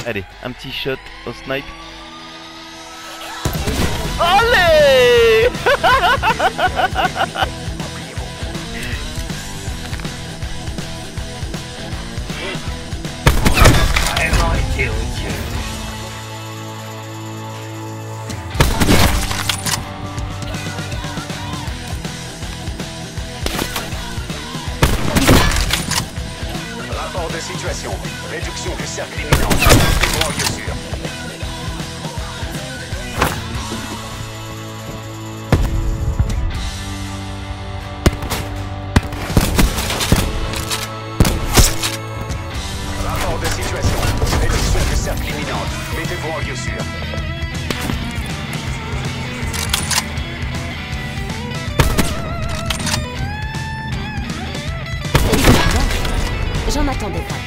Allez, un petit shot au snipe. Allez. Vraiment été odieux. Rapport de situation. Réduction du cercle imminent. Démon en lieu sûr. Rapport de situation. Réduction du cercle imminente. Mettez-vous en lieu sûr. J'en attendais pas.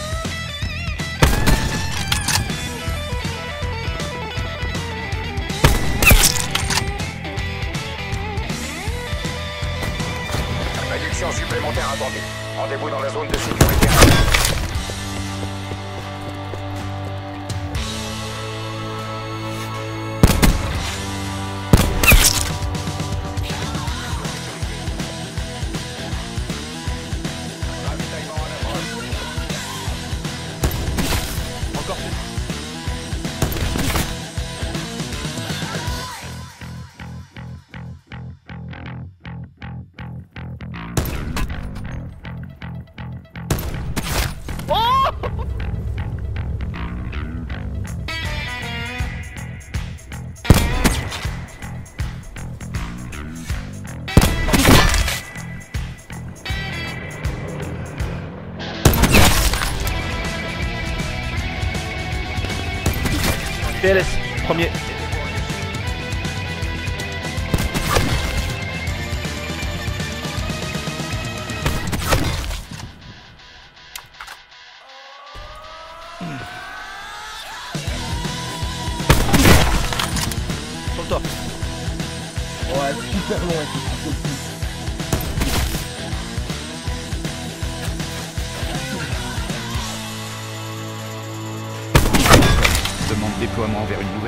Réduction supplémentaire attendue. Rendez-vous dans la zone de sécurité. Ravitaillement en approche. Encore plus. PLS, premier. Sur le toit. Ouais, super loin. Demande déploiement vers une nouvelle.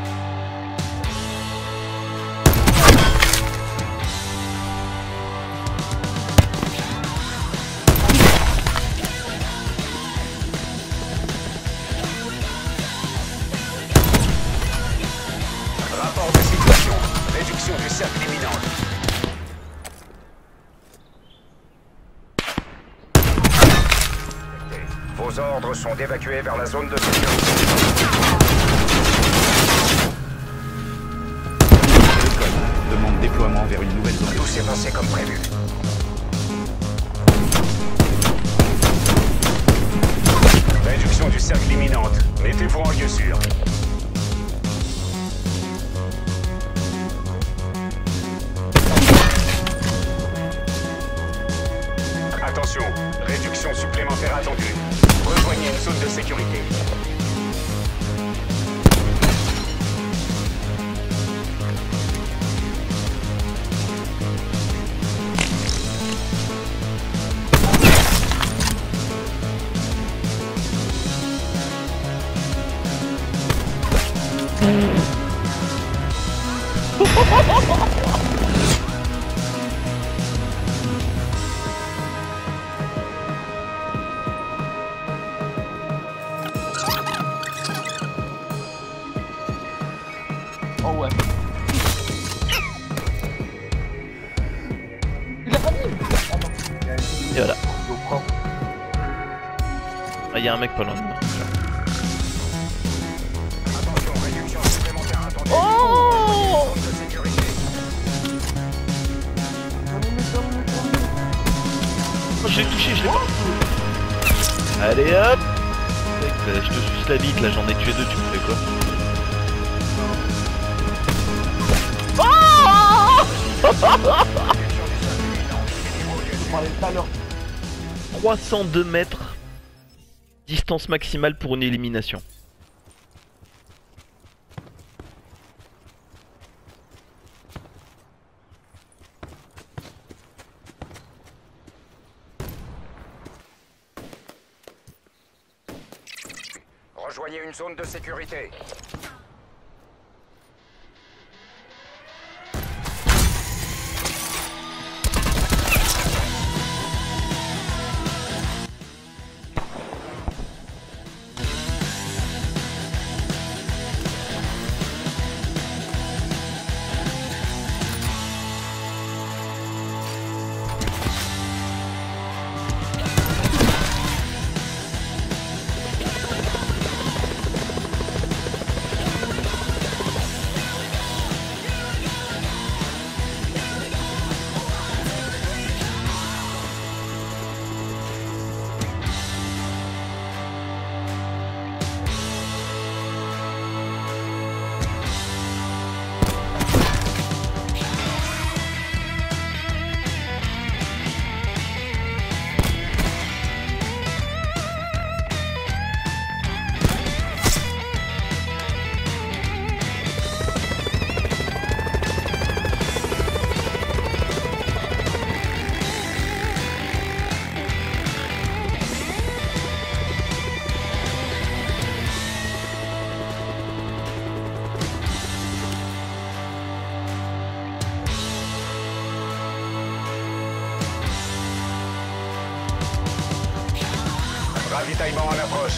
Rapport de situation. Réduction du cercle imminente. Vos ordres sont d'évacuer vers la zone de sécurité. Demande déploiement vers une nouvelle zone. Tout s'est passé comme prévu. Réduction du cercle imminente. Mettez-vous en lieu sûr. Attention, réduction supplémentaire attendue. Rejoignez une zone de sécurité. Oh ouais. Il a pas mis. Ah non. Et voilà. Ah, y a un mec pas loin de moi. Attention, réduction supplémentaire attendue. Oh, Zone de sécurité. je l'ai touché, je l'ai pas. Allez hop. Je te suce la bite, là j'en ai tué deux, tu me fais quoi? Je parlais tout à l'heure. 302 mètres. Distance maximale pour une élimination. Rejoignez une zone de sécurité. Ravitaillement en approche.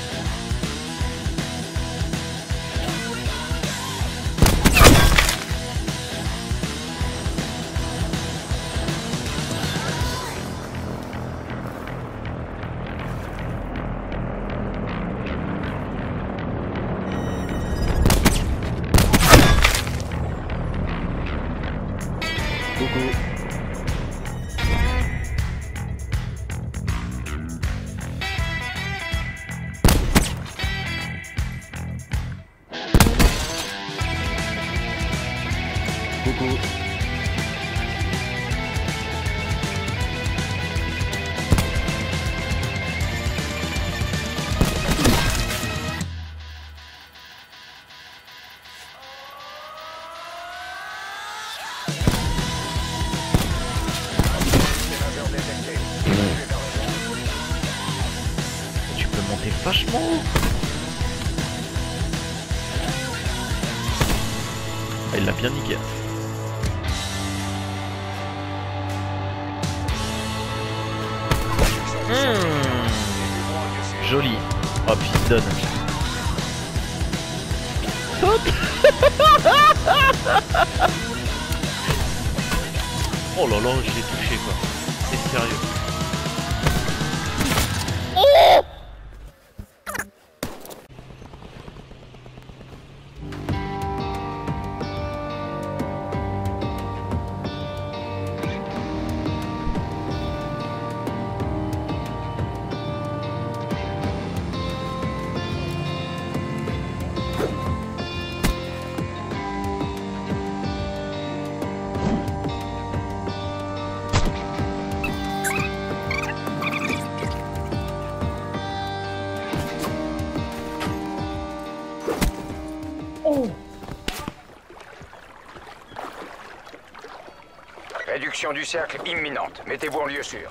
Coucou. Coucou. Tu peux monter vachement haut. Ah, il l'a bien niqué. Joli. Oh pistonne. Saute. Oh là là, je l'ai touché quoi. C'est sérieux. Oh! Réduction du cercle imminente. Mettez-vous en lieu sûr.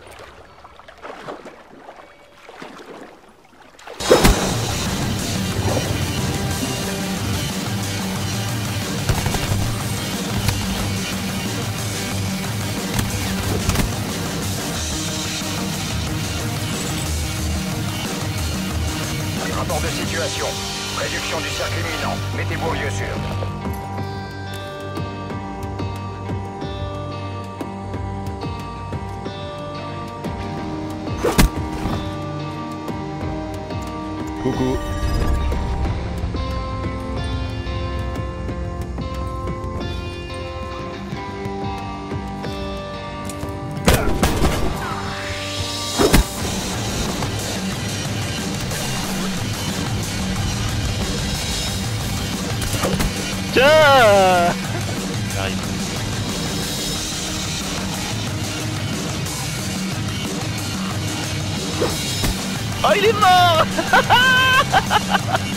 Rapport de situation. Réduction du cercle imminente. Mettez-vous en lieu sûr. Coucou. Tiens! J'arrive. Oh, il est mort!